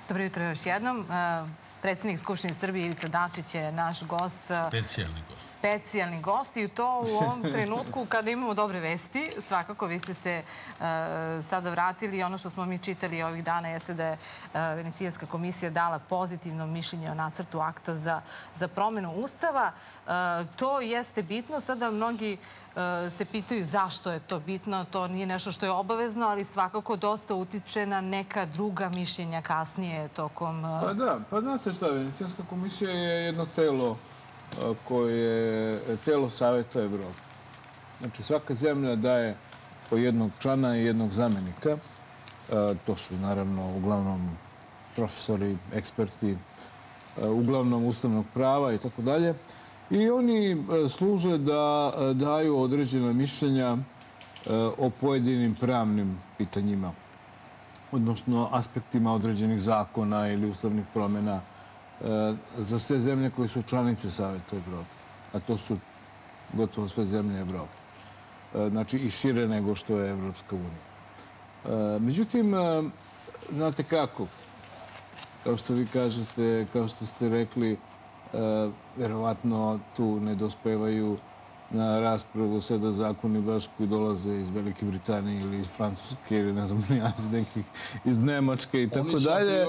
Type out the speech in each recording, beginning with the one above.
Dobro jutro još jednom. Predsjednik Skupštine Srbije Ivica Dačić je naš gost. Specijalni gost. Specijalni gost i to u ovom trenutku kada imamo dobre vesti. Svakako, vi ste se sada vratili. Ono što smo mi čitali ovih dana jeste da je Venecijanska komisija dala pozitivno mišljenje o nacrtu akta za promjenu Ustava. To jeste bitno. Sada mnogi se pitaju zašto je to bitno. To nije nešto što je obavezno, ali svakako dosta utiče na neka druga mišljenja kasnije tokom... Pa da, pa znate šta, Venecijanska komisija je jedno telo koje je telo Saveta Evrope. Znači, svaka zemlja daje po jednog člana i jednog zamenika. To su, naravno, uglavnom profesori, eksperti, uglavnom ustavnog prava i tako dalje. I oni služe da daju određena mišljenja o pojedinim pravnim pitanjima, odnosno aspektima određenih zakona ili ustavnih promjena za sve zemlje koje su članice Saveta Evrope. A to su gotovo sve zemlje Evrope. Znači i šire nego što je Evropska unija. Međutim, znate kako, kao što vi kažete, kao što ste rekli, verovatno tu ne dospevaju na raspravu sada zakoni baš koji dolaze iz Velike Britanije ili iz Francuske ili ne znam, iz Nemačke i tako dalje.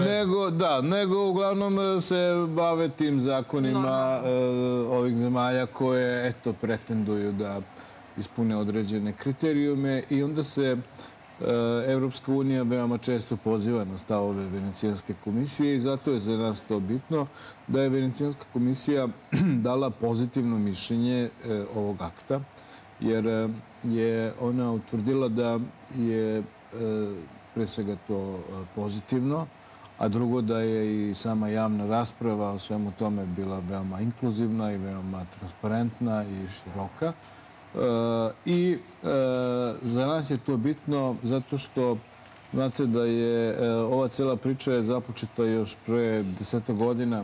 Nego uglavnom se bave tim zakonima ovih zemalja koje, eto, pretenduju da ispune određene kriterijume i onda se Evropska unija veoma često poziva na stavove Venecijanske komisije i zato je za nas to bitno da je Venecijanska komisija dala pozitivno mišljenje ovog akta, jer je ona utvrdila da je pre svega to pozitivno, a drugo da je i sama javna rasprava o svemu tome bila veoma inkluzivna i veoma transparentna i široka. I za nas je to bitno zato što znate da je ova cela priča je započeta još pre 10 godina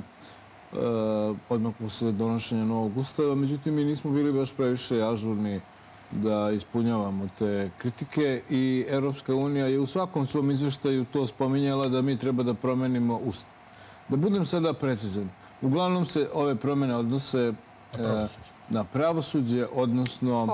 odmah posle donošenja novog ustava. Međutim, mi nismo bili baš previše ažurni da ispunjavamo te kritike i Evropska unija je u svakom svom izveštaju to spominjala da mi treba da promenimo ustav. Da budem sada precizan, uglavnom se ove promjene odnose na pravosuđe, odnosno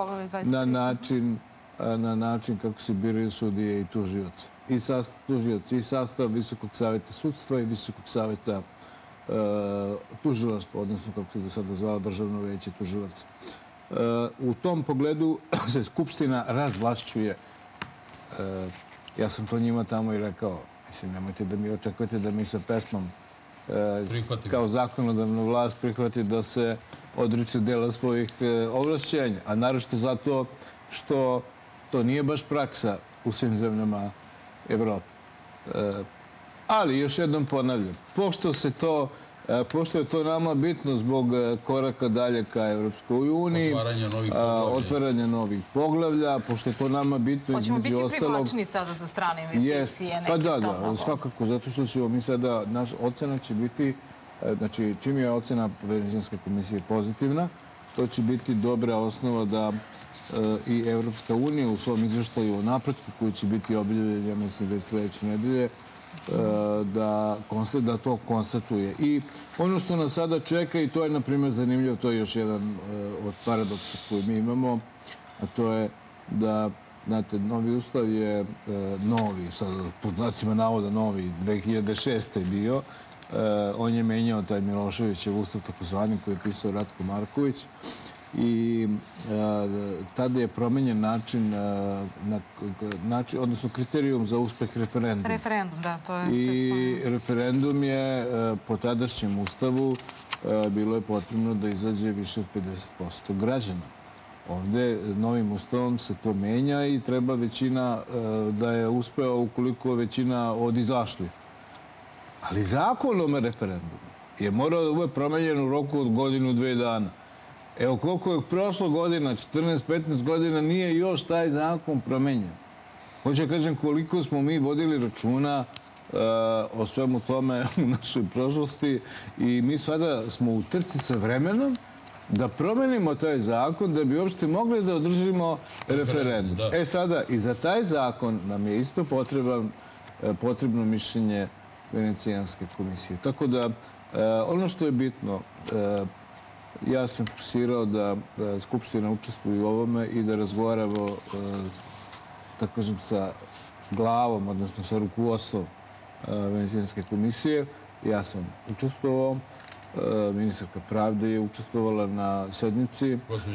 na način kako se biraju sudije i tužioci. I sastav Visokog saveta sudstva i Visokog saveta tužilaštva, odnosno kako se do sada zvala Državno veće tužilaca. U tom pogledu se Skupština razvlašćuje. Ja sam to njima tamo i rekao. Mislim, nemojte da mi očekujete da mi sa pesmom kao zakonodavnu vlast prihvati da se odriče dela svojih ovlašćenja. A naročito zato što to nije baš praksa u svim zemljama Evrope. Ali, još jednom ponavljam, pošto je to nama bitno zbog koraka dalje ka Evropskoj uniji, otvaranja novih poglavlja, pošto je to nama bitno između ostalog... Hoćemo biti privlačni sada za strane investicije? Pa da, svakako, zato što ćemo mi sada, naš ocena će biti, znači čim je ocena Venecijanske komisije pozitivna, to će biti dobra osnova da i Evropska unija u svom izveštaju o napretku koji će biti objavljen, ja mislim, već sledeće nedelje, da to konstatuje. I ono što nas sada čeka, i to je, na primjer, zanimljivo, to je još jedan od paradoksa koji mi imamo, a to je da, znate, novi ustav je novi, sad pod znacima navoda novi, 2006. je bio. On je menjao taj Miloševićev ustav, takozvani, koji je pisao Ratko Marković. I tada je promenjen način, odnosno kriterijum za uspeh referenduma. Referendum, da, to je... I referendum je po tadašnjem ustavu bilo je potrebno da izađe više od 50% građana. Ovde novim ustavom se to menja i treba većina da je uspeo ukoliko većina od izašlih. Ali zakonom referenduma je morao da bude promenjen u roku od godinu, 2 dana. Evo koliko je prošlo godina, 14-15 godina, nije još taj zakon promenjen. Hoću da kažem koliko smo mi vodili računa o svemu tome u našoj prošlosti i mi sada smo u trci sa vremenom da promenimo taj zakon da bi uopšte mogli da održimo referendum. Sada, i za taj zakon nam je isto potrebno mišljenje Venecijanske komisije. Tako da, ono što je bitno, ja sam fokusirao da Skupština učestvuje u ovome i da razgovaramo, da kažem, sa glavom, odnosno sa rukovodstvom Venecijanske komisije. Ja sam učestvovao. Ministarka pravde je učestvovala na sednici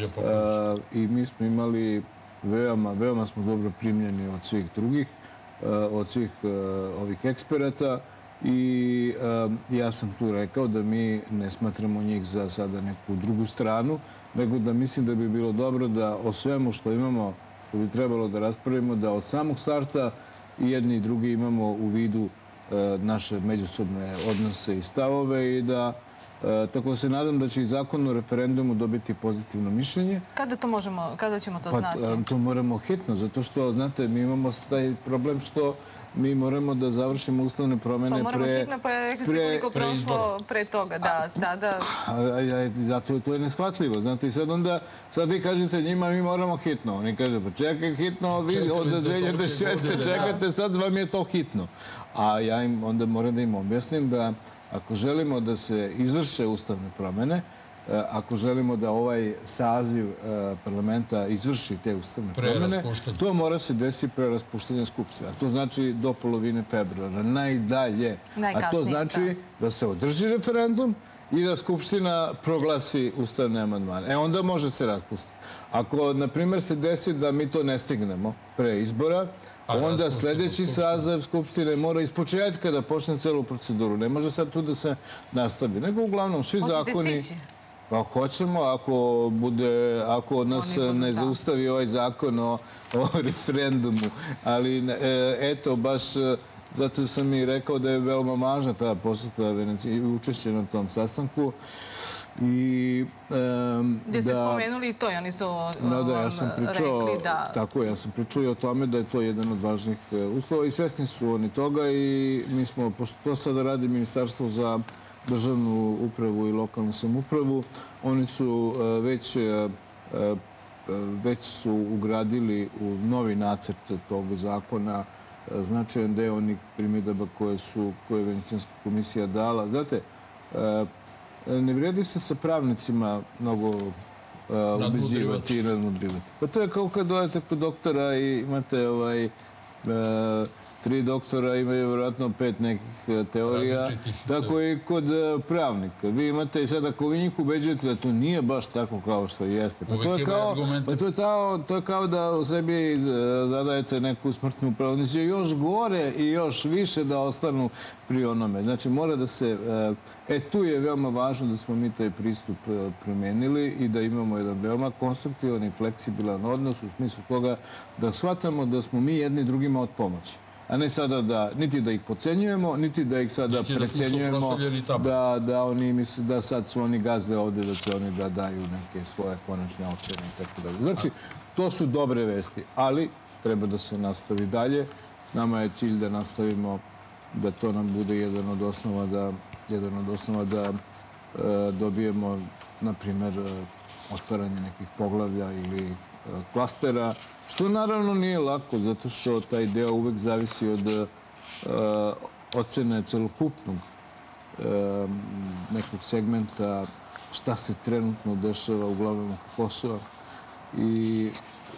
i mi smo imali veoma smo dobro primljeni od svih drugih, od svih ovih eksperata i ja sam tu rekao da mi ne smatramo njih za sada neku drugu stranu, nego da mislim da bi bilo dobro da o svemu što imamo, što bi trebalo da raspravimo, da od samog starta i jedni i drugi imamo u vidu naše međusobne odnose i stavove i da tako da se nadam da će i zakon o referendumu dobiti pozitivno mišljenje. Kada ćemo to znati? To moramo hitno, zato što, znate, mi imamo taj problem što mi moramo da završimo ustavne promene pre... Pa moramo hitno, pa rekli ste koliko prošlo pre toga, da, sada... Zato to je neshvatljivo, znate, i sad vi kažete njima mi moramo hitno. Oni kažu, pa čekaj hitno, vi od 2006. čekate, sad vam je to hitno. A ja im onda moram da im objasnim da ako želimo da se izvrše ustavne promene, ako želimo da ovaj saziv parlamenta izvrši te ustavne promene, to mora se desiti pre raspuštanja Skupštine. To znači do polovine februara, najdalje. A to znači da se održi referendum i da Skupština proglasi ustavne amandmane. Onda može se raspustiti. Ako, na primjer, se desi da mi to ne stignemo pre izbora, onda sljedeći saziv Skupštine mora ispočetka da počne celu proceduru. Ne može sad tu da se nastavi. Nego uglavnom svi zakoni... Hoćete stići? Pa hoćemo, ako od nas ne zaustavi ovaj zakon o referendumu. Ali eto, baš zato sam i rekao da je veoma važna ta poseta Venecije i učešće na tom sastanku. Gdje ste spomenuli i to i oni su rekli da... Tako, ja sam pričao i o tome da je to jedan od važnih uslova i svesni su oni toga i mi smo, pošto to sada radi Ministarstvo za državnu upravu i lokalnu samoupravu, oni su već su ugradili u novi nacrt tog zakona značajan deo onih primjedaba koje je Venecijanska komisija dala. Znate, ne vredi se sa pravnicima mnogo ubeđivati i nadmudrivati. Pa to je kao kad dojete kod doktora i imate 3 doktora, imaju vjerojatno 5 nekih teorija. Tako i kod pravnika. Vi imate i sad ako vi njih ubeđujete da to nije baš tako kao što jeste. To je kao da u sebi zadajete neku smrtnu pravu. Oni će još gore i još više da ostanu pri onome. Znači mora da se... Tu je veoma važno da smo mi taj pristup promenili i da imamo jedan veoma konstruktivan i fleksibilan odnos u smislu toga da shvatamo da smo mi jedni drugima od pomoći. A ne sada da, niti da ih podcenjujemo, niti da ih sada precenjujemo, da oni misle da sad su oni gazde ovde, da će oni da daju neke svoje konačne ocene i tako dalje. Znači, to su dobre vesti, ali treba da se nastavi dalje. Nama je cilj da nastavimo, da to nam bude jedan od osnova da dobijemo, na primjer, otvaranje nekih poglavlja ili klastera, što naravno nije lako, zato što taj deo uvek zavisi od ocene celokupnog nekog segmenta šta se trenutno dešava uglavnom oko Kosova. I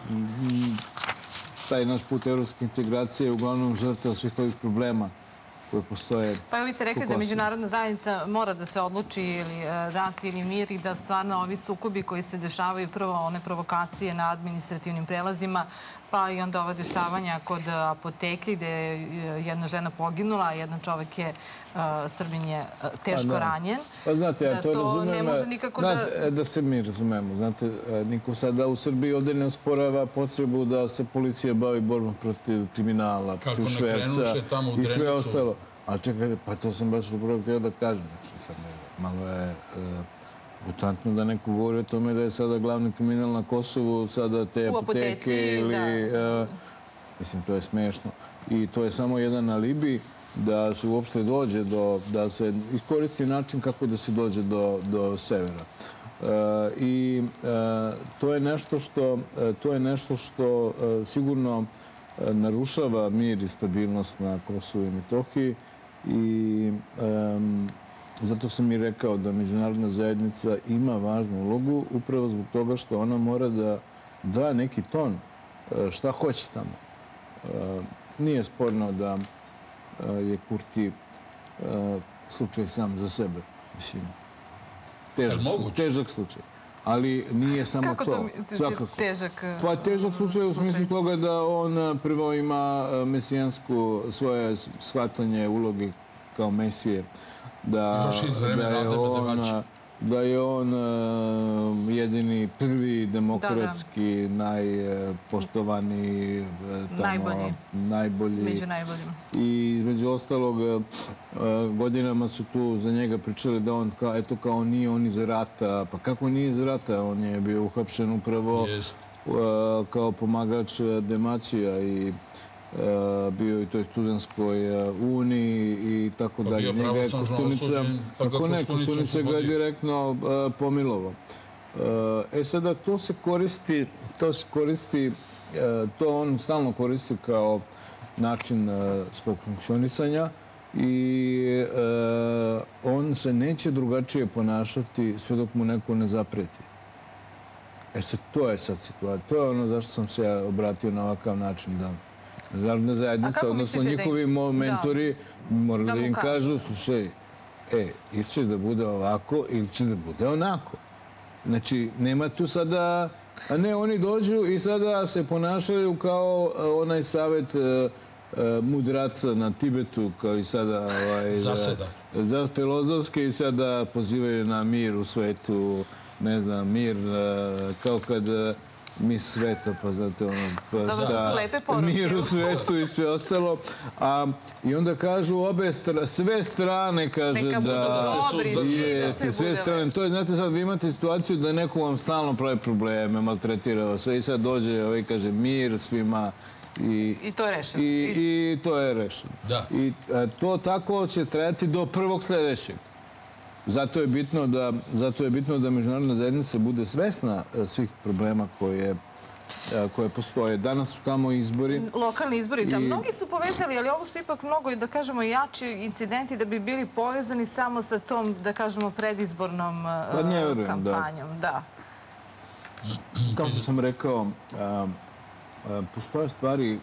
taj naš put evropske integracije je uglavnom žrtva svih ovih problema koje postoje. Pa evo vi ste rekli da međunarodna zajednica mora da se odluči ili rat ili mir i da stvarno ovi sukobi koji se dešavaju, prvo one provokacije na administrativnim prelazima, pa i onda ova dešavanja kod apoteke gde je jedna žena poginula, a jedan čovek je, Srbin je teško ranjen. Pa znate, ja to razumem. Ne može nikako da... Da se mi razumemo. Znate, niko sada u Srbiji ovdje ne osporava potrebu da se policija bavi borbom protiv kriminala, protiv šverca i sve ostalo. Ali čekaj, pa to sam baš upravo htio da kažem. Malo je gutantno da neko govori o tome da je sada glavni kriminal na Kosovu, sada te apoteke ili... Mislim, to je smešno. I to je samo jedan alibi da se uopšte dođe da se iskoristi način kako da se dođe do severa. I to je nešto što sigurno narušava mir i stabilnost na Kosovu i Metohiji I zato sam i rekao da međunarodna zajednica ima važnu ulogu upravo zbog toga što ona mora da da neki ton šta hoće tamo. Nije sporno da je Kurti slučaj sam za sebe. Mislim, težak slučaj. Ali nije samo to. Kako to težak? Pa težak slučaj u smislu toga da on prvo ima mesijansko svoje shvatanje uloge kao mesije. Da je on jedini, prvi demokratski, najpoštovaniji, najbolji. Među najboljima. I među ostalog, godinama su tu za njega pričali da on, eto kao nije on iz rata. Pa kako nije iz rata? On je bio uhapšen upravo kao pomagač Demacija i bio i toj studentskoj uniji i tako dalje. Njega je Koštunica, ako ne, Koštunica ga je direktno pomilovao. Sada to se koristi, to on stalno koristi kao način svog funkcionisanja i on se neće drugačije ponašati sve dok mu neko ne zapreti. To je sad situacija. To je ono zašto sam se ja obratio na ovakav način da međunarodna zajednica, odnosno njihovi mentori, moraju da im kažu, slušaj, ili će da bude ovako, ili će da bude onako. Znači, nema tu sada, a ne, oni dođu i sada se ponašaju kao onaj savjet mudraca na Tibetu, kao i sada za filozofske i sada pozivaju na mir u svetu, ne znam, mir kao kad mis sveta, pa znate ono, mir u svetu i sve ostalo. I onda kažu sve strane, kaže da jeste, sve strane. To je, znate, sad vi imate situaciju da neko vam stalno pravi probleme, maltretira sve i sad dođe i kaže mir svima. I to je rešeno. I to je rešeno. I to tako će trajati do prvog sljedećeg. Zato je bitno da međunarodna zajednica bude svesna svih problema koje postoje. Danas su tamo izbori. Lokalni izbori. Da, mnogi su povezali, ali ovo su ipak mnogo, da kažemo, jači incidenti da bi bili povezani samo sa tom, da kažemo, predizbornom kampanjom. Da. Kao što sam rekao, postoje stvari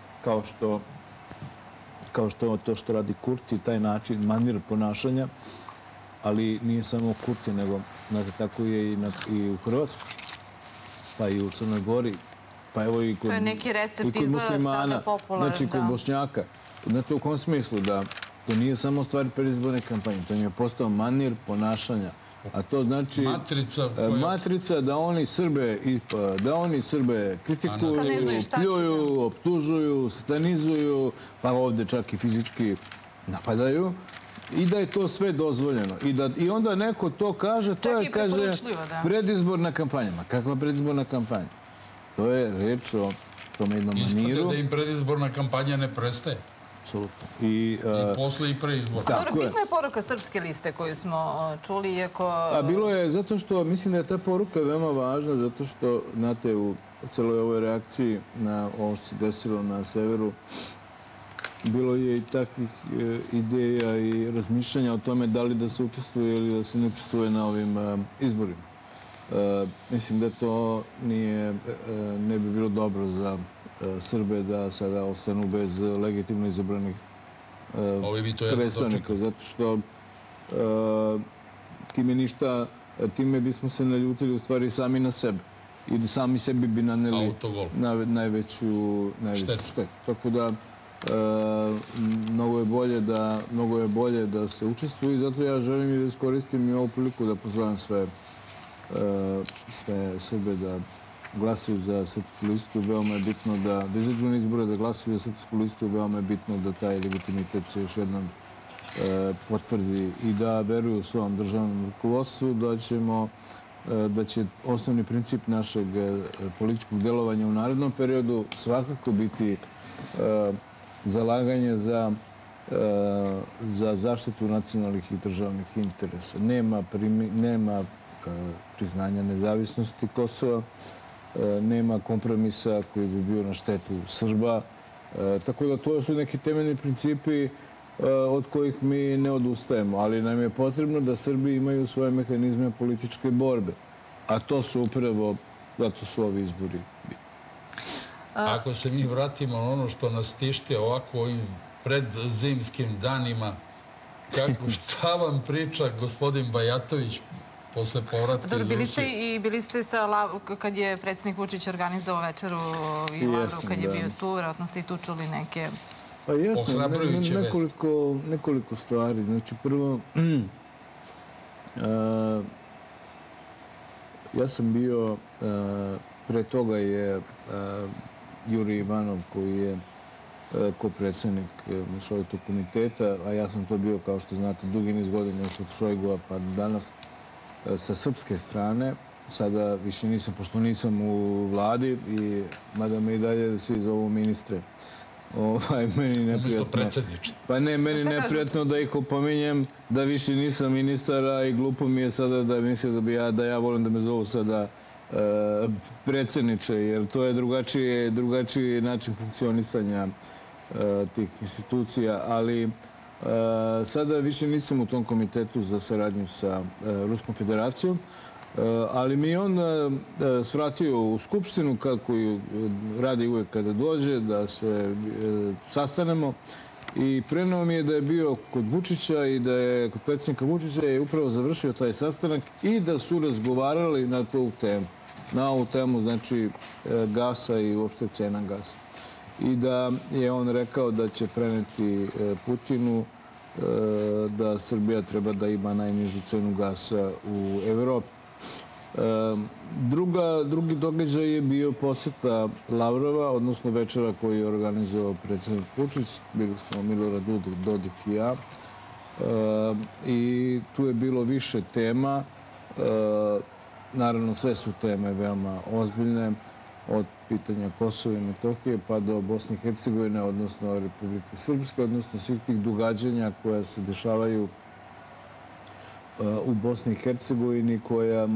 kao što to što radi Kurti, taj način, manir ponašanja, ali nije samo Kurti, nego tako je i u Hrvatskoj, pa i u Crnoj Gori, pa evo i kod muslimana. To je neki recept izgleda sada popularan. Znači, kod Bošnjaka. Znate, u kom smislu da to nije samo stvar predizborne kampanje, to je postao manir ponašanja. A to znači matrica da oni Srbe kritikuju, pljuju, optužuju, satanizuju, pa ovdje čak i fizički napadaju. I da je to sve dozvoljeno. I onda neko to kaže, to je, kaže, predizborna kampanja. Ma kakva predizborna kampanja? To je reč o tom jednom maniru. Ispade da im predizborna kampanja ne prestaje. Apsolutno. I posle i preizborna. Dobro, bitna je poruka Srpske liste koju smo čuli, iako... Bilo je, zato što mislim da je ta poruka veoma važna, zato što, znate, u celoj ovoj reakciji na ovo što se desilo na severu, bilo je i takvih ideja i razmišljanja o tome da li da se učestvuje ili da se ne učestvuje na ovim izborima. Mislim da to ne bi bilo dobro za Srbe da sada ostanu bez legitimno izabranih predstavnika. Zato što time bismo se naljutili u stvari sami na sebe. I sami sebi bi naneli najveću štetu. Tako da mnogo je bolje da se učestvuju i zato ja želim i da iskoristim i ovu priliku da pozovem sve Srbe da glasaju za Srpsku listu. Veoma je bitno da izađu na izbore, da glasuju za Srpsku listu. Veoma je bitno da taj legitimitet se još jednom potvrdi i da veruju svom državnom rukovodstvu da će osnovni princip našeg političkog delovanja u narednom periodu svakako biti zalaganje za zaštitu nacionalnih i državnih interesa. Nema priznanja nezavisnosti Kosova, nema kompromisa koji bi bio na štetu Srba. Tako da to su neki temeljni principi od kojih mi ne odustajemo. Ali nam je potrebno da Srbi imaju svoje mehanizme političke borbe. A to su upravo, zato su ovi izbori. Ako se mi vratimo na ono što nas tišti ovako ovim predzimskim danima, šta vam priča gospodin Bajatović posle povratka iz Rusije? Bili ste kad je predsjednik Vučić organizovao večeru i Lavrov kad je bio tu, vjerojatno ste i tu čuli neke... Pa jesno, nekoliko stvari. Znači, prvo, ja sam bio, pre toga je Jurij Ivanov, koji je ko-predsjednik Mešovitog komiteta, a ja sam to bio, kao što znate, dugi niz godina još od Šojgua pa danas sa srpske strane. Sada više nisam, pošto nisam u vladi, mada me i dalje svi zovu ministre. Meni neprijatno. Pa ne, meni neprijatno da ih opominjem da više nisam ministara i glupo mi je sada da misle da ja volim da me zovu sada predsjedniče, jer to je drugačiji način funkcionisanja tih institucija, ali sada više nisam u tom komitetu za saradnju sa Ruskom federacijom, ali mi je on svratio u Skupštinu, kako radi uvek kada dođe, da se sastanemo i preneo mi je da je bio kod Vučića i da je kod predsjednika Vučića je upravo završio taj sastanak i da su razgovarali na tu temu. Na ovu temu, znači, gasa i uopšte cena gasa. I da je on rekao da će preneti Putinu da Srbija treba da ima najnižu cenu gasa u Evropi. Drugi događaj je bio poseta Lavrova, odnosno večera koju je organizovao predsjednik Vučić. Bili smo Milorad Dodik i ja. I tu je bilo više tema. Naravno, sve su teme veoma ozbiljne, od pitanja Kosova i Metohije pa do Bosne i Hercegovine, odnosno Republike Srpske, odnosno svih tih događanja koja se dešavaju u Bosni i Hercegovini, koja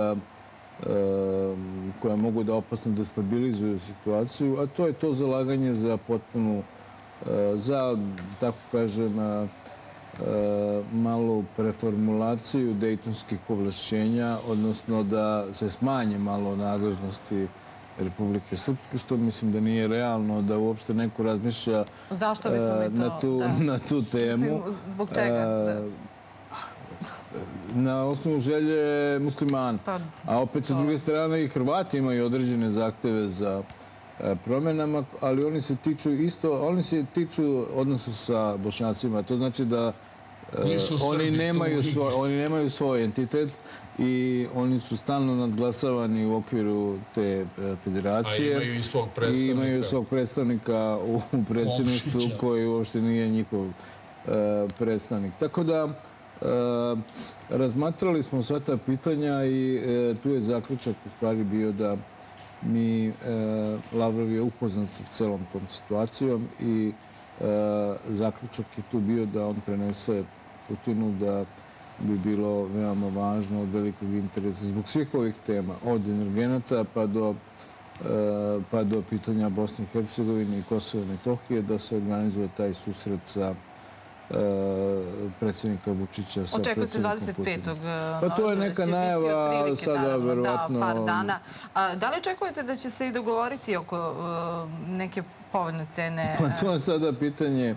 mogu da opasno destabilizuju situaciju, a to je to zalaganje za potpunu, za, tako kažem, malu preformulaciju dejtonskih ovlašćenja, odnosno da se smanje malo nadležnosti Republike Srpske, što mislim da nije realno da uopšte neko razmišlja na tu temu. Zbog čega? Na osnovu želje muslimana. A opet sa druge strane i Hrvati imaju određene zahteve za promjenama, ali oni se tiču odnosa sa Bošnjacima. To znači da oni nemaju svoj entitet i oni su stalno nadglasavani u okviru te federacije. A imaju i svog predstavnika u predsjedništvu koji uopšte nije njihov predstavnik. Tako da razmatrali smo sva ta pitanja i tu je zaključak u stvari bio da Lavrov je upoznat sa celom tom situacijom i zaključak je tu bio da on prenese Putinu da bi bilo veoma važno od velikog interesa zbog svih ovih tema, od energenata pa do pitanja Bosne i Hercegovine i Kosova i Metohije, da se organizuje taj susret sa predsjednika Vučića sa predsjednikom Putinom. Pa to je neka najava sada, verovatno. Par dana. Da li očekujete da će se i dogovoriti oko neke povoljne cene? Pa to je sada pitanje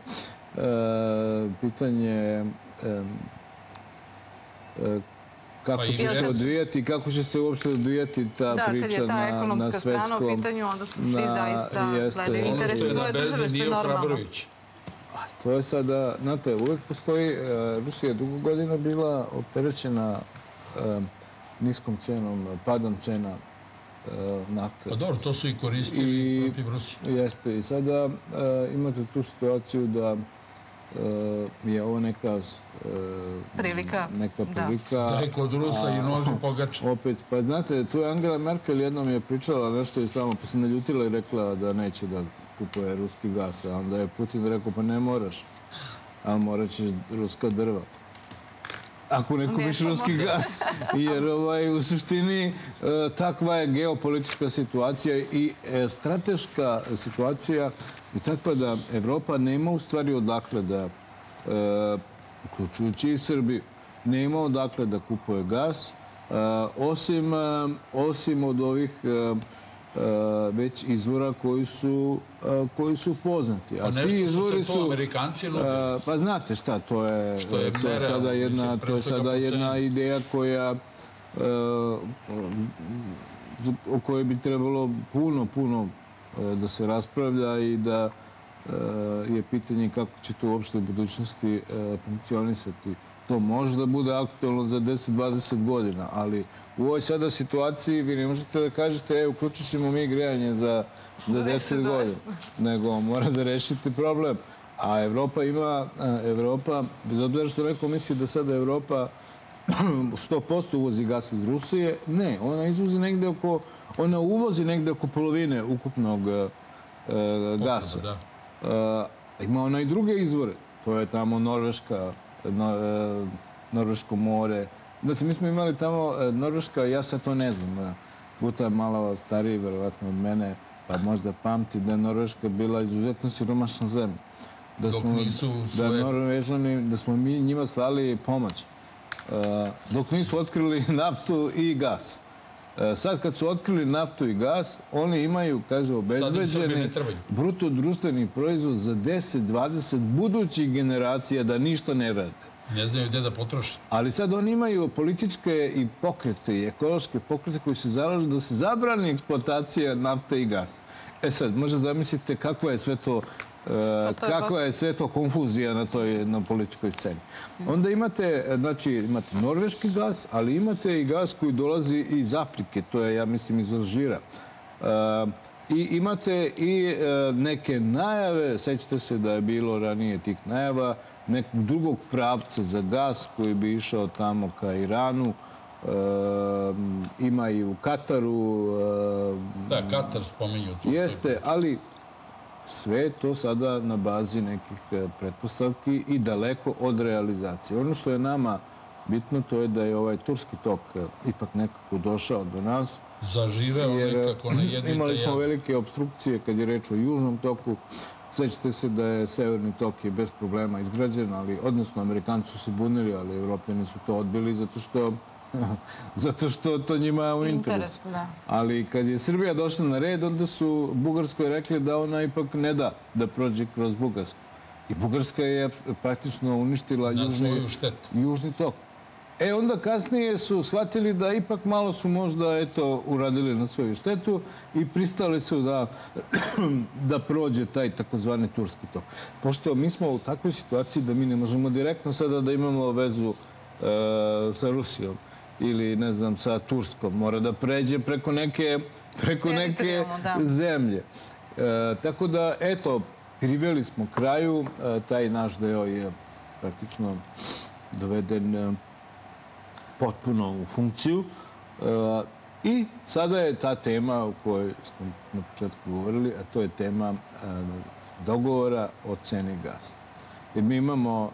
kako će se odvijati, kako će se uopšte odvijati ta priča na svetskom... Da, kad je ta ekonomska strana u pitanju, onda su svi zaista gledaju interese svoje države, što je normalno. To je sada, znate, uvek postoji, Rusija dugo godina bila opterećena niskom cenom, padom cena nafte. Pa dobro, to su i koristili protiv Rusije. Jeste, i sada imate tu situaciju da je ovo neka prilika. Da je kod Rusa i nožu pogača. Opet, pa znate, tu je Angela Merkel jednom je pričala nešto i tamo, pa se naljutila i rekla da neće da kupuje ruski gas. A onda je Putin rekao, pa ne moraš, ali morat ćeš ruska drva. Ako ne kupiš ruski gas, jer u suštini takva je geopolitička situacija i strateška situacija je takva da Evropa nema u stvari odakle da uključujući i Srbiju, nema odakle da kupuje gas, osim od ovih već izvora koji su poznati. A nešto su se to Amerikanci nudili? Pa znate šta, to je sada jedna ideja o kojoj bi trebalo puno da se raspravlja i da je pitanje kako će to uopšte u budućnosti funkcionisati. To može da bude aktualno za 10-20 godina, ali u ovoj sada situaciji vi ne možete da kažete uključit ćemo mi grejanje za 10 godina, nego mora da rešite problem. A Evropa, bez obzira što neko misli da sada Evropa 100% uvozi gas iz Rusije, ne, ona uvozi negde oko polovine ukupnog gasa. Ima ona i druge izvore, to je tamo Norveško more. Znači, mi smo imali tamo Norveška, ja sad to ne znam, Guta je malo stariji, verovatno od mene, pa možda pamti da je Norveška bila izuzetno siromašna zemlja. Da smo mi njima slali pomoć. Dok nisu otkrili naftu i gas. Sad kad su otkrili naftu i gas, oni imaju, kaže, obezbeđeni bruto društveni proizvod za 10-20 budućih generacija da ništa ne rade. Ne znaju gde da potroše. Ali sad oni imaju političke i pokrete i ekološke pokrete koji se zalažu da se zabrani eksploatacija nafte i gasa. Sad, možda zamislite kakva je sve to konfuzija na političkoj sceni. Onda imate norveški gas, ali imate i gas koji dolazi iz Afrike, to je, ja mislim, iz Alžira. I imate i neke najave, sećate se da je bilo ranije tih najava, nekog drugog pravca za gas koji bi išao tamo ka Iranu, ima i u Kataru. Da, Katar spominju tu. Jeste, ali sve je to sada na bazi nekih pretpostavki i daleko od realizacije. Ono što je nama bitno to je da je ovaj turski tok ipak nekako došao do nas. Zaživeo nekako na jednu. Imali smo velike obstrukcije kad je reč o južnom toku. Sećate se da je severni tok bez problema izgrađen, odnosno Amerikanci su se bunili, ali Evropljani su to odbili zato što to njima je u interesu. Ali kad je Srbija došla na red, onda su Bugarskoj rekli da ona ipak ne da da prođe kroz Bugarsku. I Bugarska je praktično uništila južni tok. Onda kasnije su shvatili da ipak malo su možda uradili na svoju štetu i pristali su da prođe taj takozvani turski tok. Pošto mi smo u takvoj situaciji da mi ne možemo direktno sada da imamo vezu sa Rusijom ili, ne znam, sa Turskom. Mora da pređe preko neke zemlje. Tako da, eto, priveli smo kraju. Taj naš deo je praktično doveden potpuno u funkciju. I sada je ta tema o kojoj smo na početku govorili, a to je tema dogovora o ceni gasa. Jer mi imamo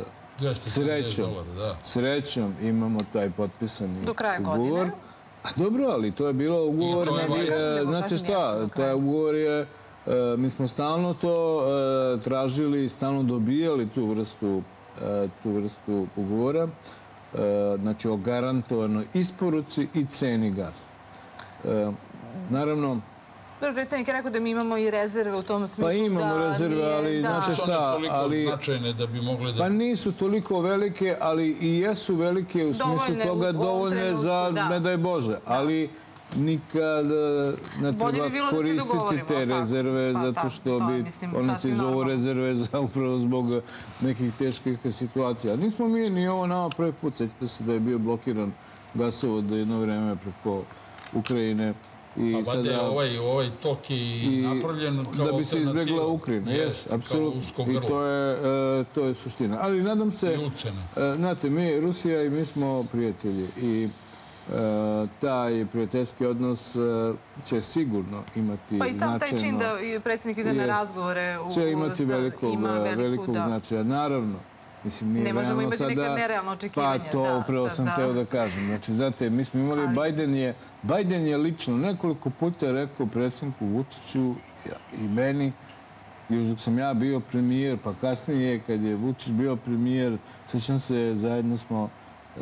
srećom imamo taj potpisani ugovor. Dobro, ali to je bilo ugovor. Znate šta, taj ugovor je, mi smo stalno to tražili, stalno dobijali tu vrstu ugovora. Znači o garantovanoj isporuci i ceni gasa. Naravno... Predsjednik je rekao da mi imamo i rezerve u tom smislu. Pa imamo rezerve, ali znate šta... Toliko značajne da bi mogle da... Pa nisu toliko velike, ali i jesu velike u smislu toga dovoljne za, ne daj Bože. Ali nikad ne treba koristiti te rezerve zato što bi one se zovu rezerve upravo zbog nekih teških situacija. Nismo mi ni ovo nama prvi put. Sjećate se da je bio blokiran gasovod jedno vreme preko Ukrajine. A valjda je ovaj tok i napravljen kao alternativa. Da bi se izbjegla Ukrajina. Jes, apsolutno. I to je suština. Ali nadam se... Znate, Rusija i mi smo prijatelji i taj prijateljski odnos će sigurno imati značajno... Pa i sam taj čin da predsjednik ide na razgovore će imati velikog značaja. Naravno. Ne možemo imati neka nerealna očekivanja. Pa to upravo sam teo da kažem. Znači, znate, mi smo imali Biden je lično nekoliko puta rekao predsjedniku Vučiću i meni još dok sam ja bio premijer, pa kasnije kad je Vučić bio premijer, sećam se, zajedno smo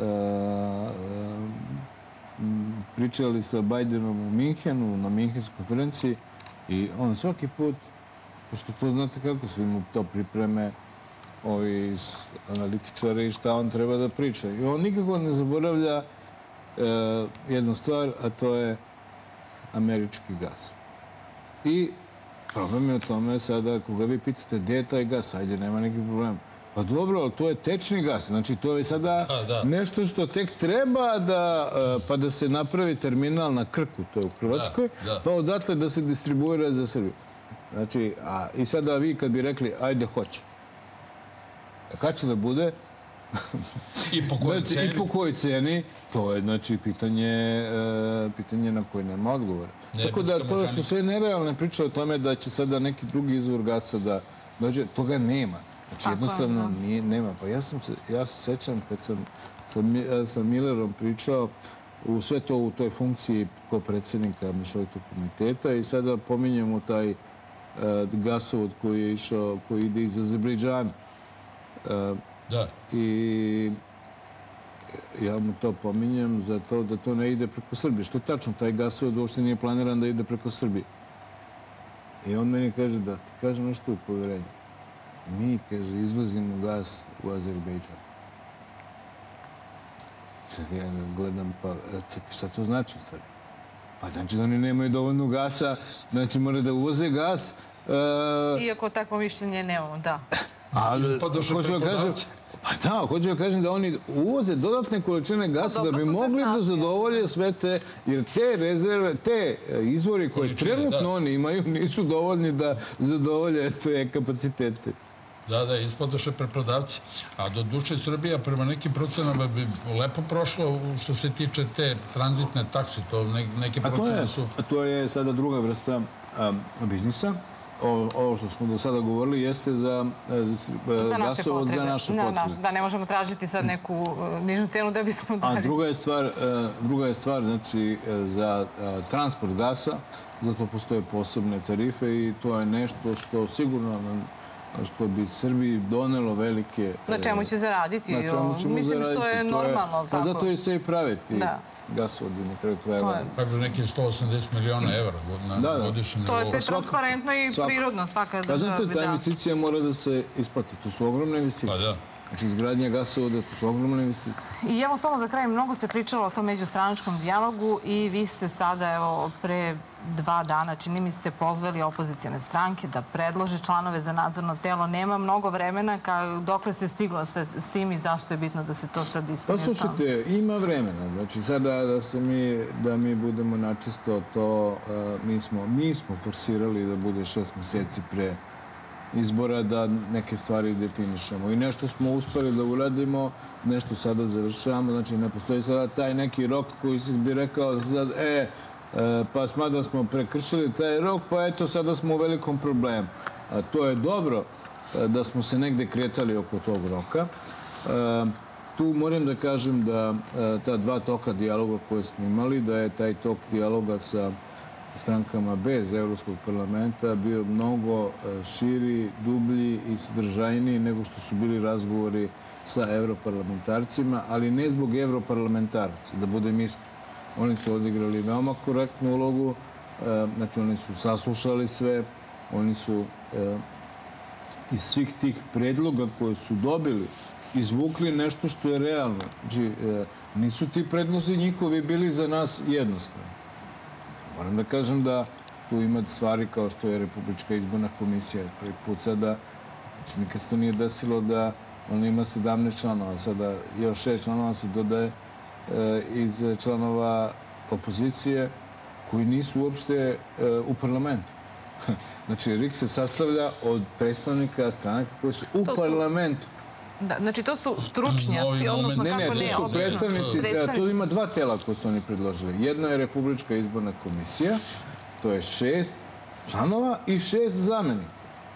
pričali sa Bajdenom u Minhenu, na Minhenskoj konferenciji i on svaki put, pošto to znate kako svi mu to pripreme, ovi analitičari i šta on treba da priča. I on nikako ne zaboravlja jednu stvar, a to je američki gas. I problem je u tome sada, ako ga vi pitate gdje je taj gas, ajde, nema nekih problema. Pa dobro, ali to je tečni gas. Znači, to je sada nešto što tek treba da se napravi terminal na Krku, to je u Hrvatskoj, pa odatle da se distribuira za Srbiju. Znači, i sada vi kad bi rekli, ajde, hoće. Kad će da bude? I po kojoj ceni? I po kojoj ceni, to je, znači, pitanje na koje nema odgovora. Tako da to su sve nerealne priče o tome da će sada neki drugi izvor gasa da dođe, toga nema. Znači, jednostavno nema. Pa ja se sećam kad sam sa Millerom pričao sve to u toj funkciji kao predsjednika Mešovitog komiteta i sada pominjemo taj gasovod koji ide iz Azerbejdžana. Da. I ja mu to pominjem za to da to ne ide preko Srbije. Što je tačno, taj gasovod uopšte nije planiran da ide preko Srbije. I on meni kaže da ti kažem nešto u povjerenju. Mi, kaže, izvozimo gas u Azerbejdžan. Sad ja gledam, pa čekaj, šta to znači stvari? Pa znači da oni nemaju dovoljno gasa, znači moraju da uvoze gas. Iako takvo mišljenje nemamo, da. Hoću da kažem da oni uvoze dodatne količine gasa da bi mogli da zadovolje sve te, jer te rezerve, te izvori koje trenutno oni imaju nisu dovoljni da zadovolje te kapacitete. Da, ispadoše preprodavci. A do duše Srbija prema nekim procenama bi lepo prošlo što se tiče te tranzitne takse. Neke procene su... To je sada druga vrsta biznisa. Ovo što smo do sada govorili jeste za gasovod za naše potrebe. Da, ne možemo tražiti sad neku nižu cenu da bismo dali. A druga je stvar, znači, za transport gasa, zato postoje posebne tarife i to je nešto što sigurno što bi Srbiji donelo velike... Na čemu će zaraditi? Mislim što je normalno. Pa zato je se i praviti gasovodi na kraju krajeva. Kako neki 180 miliona evra na godišnjem nivou. To je sve transparentno i prirodno. Svaka država bi da. Pa znate, ta investicija mora da se isplati. To su ogromne investicije. Znači, izgradnja gasovoda, to su ogromne investicije. I evo samo za kraj, mnogo se pričalo o tom međustranačkom dijalogu i vi ste sada, evo, pre 2 dana, čini mi se, pozvali opozicijone stranke da predlože članove za nadzorno telo. Nema mnogo vremena dokle se stigla s tim i zašto je bitno da se to sad ispuni? Pa slušajte, ima vremena. Znači, sada da mi budemo načisto to, mi smo forsirali da bude 6 mjeseci pre izbora da neke stvari definišemo. I nešto smo uspeli da uradimo, nešto sada završavamo. Znači, ne postoji sada taj neki rok koji se bi rekao pa smada smo prekršili taj rok, pa eto, sada smo u velikom problemu. To je dobro da smo se negde kretali oko tog roka. Tu moram da kažem da ta 2 toka dijaloga koje smo imali, da je taj tok dijaloga sa strankama bez Evropskog parlamenta bio mnogo širi, dublji i sadržajniji nego što su bili razgovori sa evroparlamentarcima, ali ne zbog evroparlamentaraca, da budem iskren. Oni su odigrali veoma korektnu ulogu, znači oni su saslušali sve, oni su iz svih tih predloga koje su dobili izvukli nešto što je realno. Znači, nisu ti predlozi njihovi bili za nas jednostavni. Moram da kažem da tu ima stvari kao što je Republička izborna komisija. Prvi put sada, znači nikad se to nije desilo da ona ima 17 članova, sada još 6 članova se dodaje iz članova opozicije koji nisu uopšte u parlamentu. Znači, RIK se sastavlja od predstavnika stranaka koji su u parlamentu. Znači, to su stručnjaci, odnosno kako ne? Ne, to su predstavnici. To ima 2 tela koje su oni predložili. Jedno je Republička izborna komisija, to je 6 članova i 6 zamenika.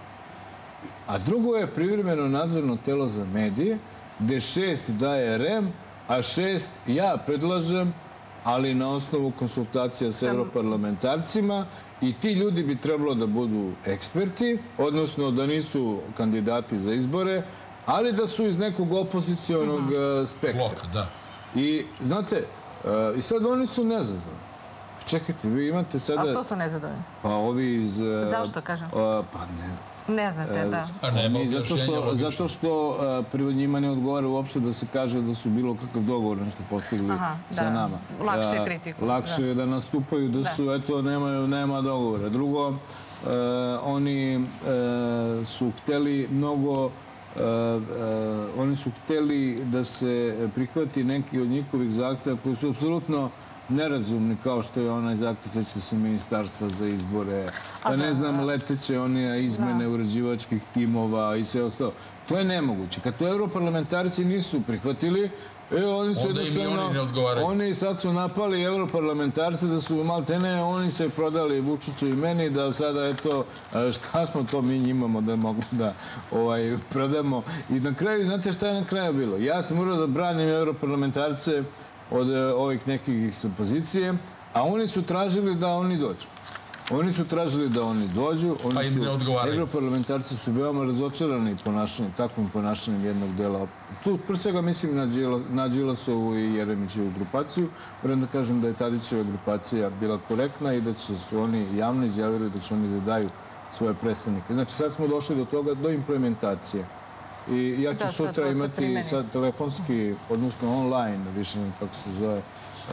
A drugo je privremeno nadzorno telo za medije, gde 6 daje REM, a 6 ja predlažem ali na osnovu konsultacija sa europarlamentarcima i ti ljudi bi trebalo da budu eksperti, odnosno da nisu kandidati za izbore, ali da su iz nekog opozicionog spektra. I, znate, i sad oni su nezadovoljni. Čekajte, vi imate sada... A što su nezadovoljni? Pa ovi iz... Zašto, kažem? Pa ne... Ne znate, da. Zato što njima ne odgovara uopšte da se kaže da su bilo kakav dogovor nešto postigli sa nama. Lakše je kritiku. Lakše je da nastupaju da su, eto, nema dogovora. Drugo, oni su hteli mnogo... Oni su hteli da se prihvati neki od njihovih zahteva koji su apsolutno nerazumni, kao što je onaj zahtev, seća se, ministarstva za izbore, pa ne znam, leteće one izmene uređivačkih timova i sve ostalo. To je nemoguće. Kad to europarlamentarci nisu prihvatili, oni su jednostavno, oni sad su napali europarlamentarce da su maltene, oni se prodali Vučiću i meni, da sada, eto, šta smo to mi njimamo da mogli da prodamo. I na kraju, znate šta je na kraju bilo? Ja sam morao da branim europarlamentarce od ovih nekih iz opozicije, a oni su tražili da oni dođu. Oni su tražili da oni dođu. Europarlamentarci su veoma razočarani takvim ponašanjem jednog dela. Tu, pre svega, mislim na Đilasovu i Jeremićevu grupaciju. Moram da kažem da je Tadićeva grupacija bila korektna i da su oni javno izjavili da će oni da daju svoje predstavnike. Znači, sad smo došli do toga, do implementacije. I ja ću sutra imati sad telefonski, odnosno online, više ne kako se zove,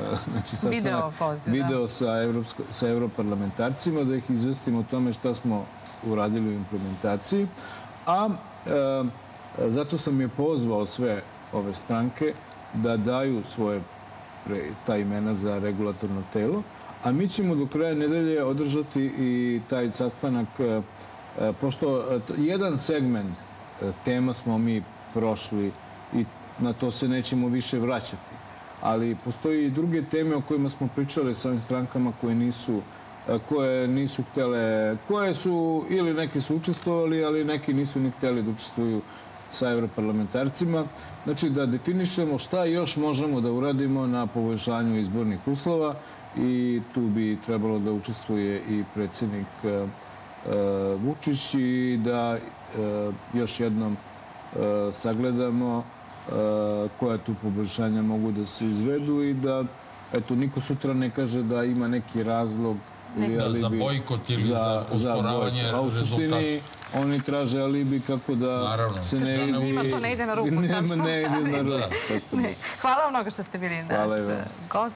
video sa europarlamentarcima, da ih izvestimo o tome šta smo uradili u implementaciji. A zato sam je pozvao sve ove stranke da daju svoje ta imena za regulatorno telo, a mi ćemo do kraja nedelje održati i taj sastanak, pošto jedan segment tema smo mi prošli i na to se nećemo više vraćati. Ali postoji i druge teme o kojima smo pričali sa ovim strankama koje nisu htele, koje su, ili neki su učestvovali, ali neki nisu ni hteli da učestvuju sa europarlamentarcima. Znači da definišemo šta još možemo da uradimo na poboljšanju izbornih uslova i tu bi trebalo da učestvuje i predsjednik Vučić i da još jednom sagledamo koja tu poboljšanja mogu da se izvedu i da, eto, niko sutra ne kaže da ima neki razlog za bojkot ili za usporavanje rezultata. A u suštini oni traže alibi kako da se ne vidi... Njima to ne ide na ruku, sam što. Ne ide na ruku. Hvala vam mnogo što ste bili naš gost.